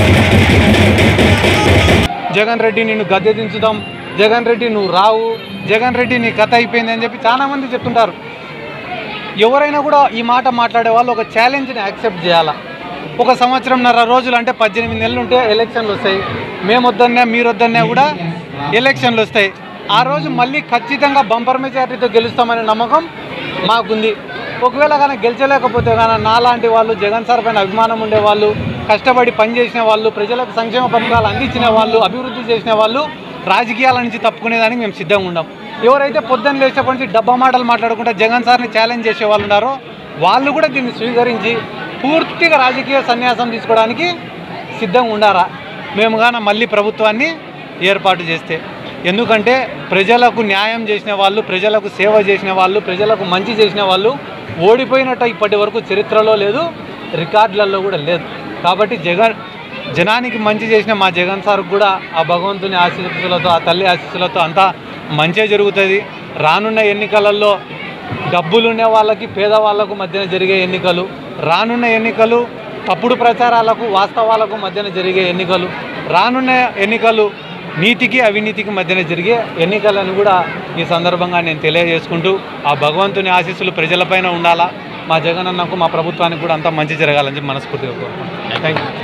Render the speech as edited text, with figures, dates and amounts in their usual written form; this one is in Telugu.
జగన్ రెడ్డి నిన్ను గద్దె దించుదాం, జగన్ రెడ్డి నువ్వు రావు, జగన్ రెడ్డి నీ కథ అయిపోయింది అని చెప్పి చాలామంది చెప్తుంటారు. ఎవరైనా కూడా ఈ మాట మాట్లాడే వాళ్ళు ఒక ఛాలెంజ్ని యాక్సెప్ట్ చేయాలా. ఒక సంవత్సరంన్నర రోజులు అంటే 18 నెలలు ఉంటే ఎలక్షన్లు వస్తాయి. మేము వద్దన్నా మీరు వద్దన్నా కూడా ఎలక్షన్లు వస్తాయి. ఆ రోజు మళ్ళీ ఖచ్చితంగా బంపర్ మెజారిటీతో గెలుస్తామనే నమ్మకం మాకుంది. ఒకవేళ కానీ గెలిచలేకపోతే కానీ నాలాంటి వాళ్ళు, జగన్ సార్ పైన అభిమానం ఉండేవాళ్ళు, కష్టపడి పనిచేసిన వాళ్ళు, ప్రజలకు సంక్షేమ పథకాలు అందించిన వాళ్ళు, అభివృద్ధి చేసిన వాళ్ళు రాజకీయాల నుంచి తప్పుకునేదానికి మేము సిద్ధంగా ఉన్నాం. ఎవరైతే పొద్దున్న లేచేపటి నుంచి డబ్బా మాటలు మాట్లాడుకుంటే జగన్ సార్ని ఛాలెంజ్ చేసే వాళ్ళు ఉన్నారో వాళ్ళు కూడా దీన్ని స్వీకరించి పూర్తిగా రాజకీయ సన్యాసం తీసుకోవడానికి సిద్ధంగా ఉండారా మేము కానీ మళ్ళీ ప్రభుత్వాన్ని ఏర్పాటు చేస్తే. ఎందుకంటే ప్రజలకు న్యాయం చేసిన వాళ్ళు, ప్రజలకు సేవ చేసిన వాళ్ళు, ప్రజలకు మంచి చేసిన వాళ్ళు ఓడిపోయినట్టు ఇప్పటి వరకు చరిత్రలో లేదు, రికార్డులలో కూడా లేదు. కాబట్టి జనానికి మంచి చేసిన మా జగన్ సార్ కూడా ఆ భగవంతుని ఆశీస్సులతో, ఆ తల్లి ఆశీస్సులతో అంతా మంచే జరుగుతుంది. రానున్న ఎన్నికలలో డబ్బులున్న వాళ్ళకి పేదవాళ్లకు మధ్యన జరిగే ఎన్నికలు, రానున్న ఎన్నికలు తప్పుడు ప్రచారాలకు వాస్తవాలకు మధ్యన జరిగే ఎన్నికలు, రానున్న ఎన్నికలు నీతికి అవినీతికి మధ్యన జరిగే ఎన్నికలను కూడా ఈ సందర్భంగా నేను తెలియజేసుకుంటూ ఆ భగవంతుని ఆశీస్సులు ప్రజలపైన ఉండాలా. మా జగన్ అన్నకు, మా ప్రభుత్వానికి కూడా అంతా మంచి జరగాలని చెప్పి మనస్ఫూర్తిగా కోరుకుంటున్నాను. Thank you.